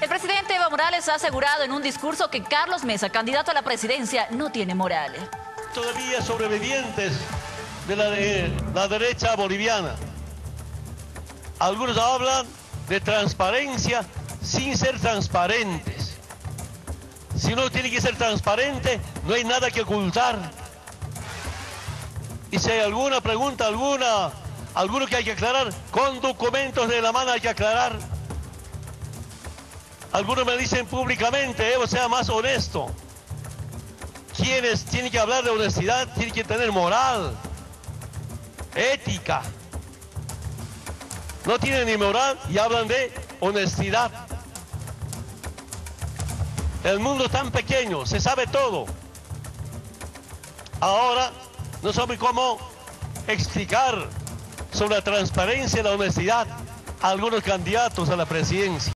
presidente Evo Morales ha asegurado en un discurso que Carlos Mesa, candidato a la presidencia, no tiene moral. Todavía sobrevivientes de la derecha boliviana. Algunos hablan de transparencia sin ser transparentes. Si uno tiene que ser transparente, no hay nada que ocultar. Y si hay alguna pregunta, alguno que hay que aclarar, con documentos de la mano hay que aclarar. Algunos me dicen públicamente, Evo, sea más honesto. Quienes tienen que hablar de honestidad tienen que tener moral, ética. No tienen ni moral y hablan de honestidad. El mundo es tan pequeño, se sabe todo. Ahora no sabe cómo explicar sobre la transparencia y la honestidad a algunos candidatos a la presidencia.